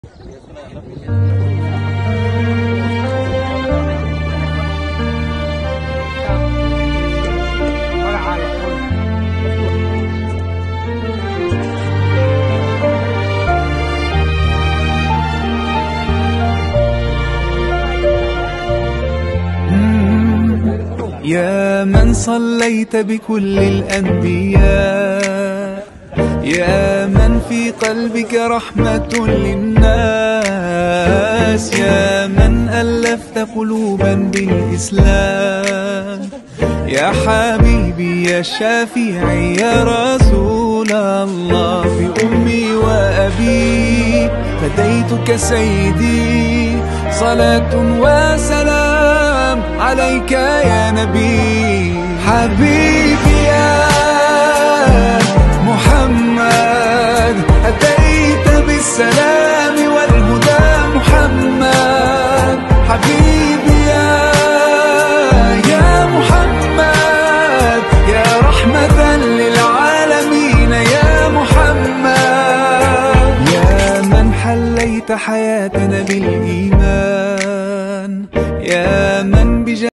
يا من صليت بكل الأنبياء، يا من في قلبك رحمة للناس، يا من ألفت قلوبا بالإسلام، يا حبيبي يا شافعي يا رسول الله، في أمي وأبي فديتك سيدي، صلاة وسلام عليك يا نبي. حبيبي يا محمد أتيت بالسلام والهدى محمد، حبيبي يا محمد يا رحمة للعالمين يا محمد، يا من حليت حياتنا بالإيمان، يا من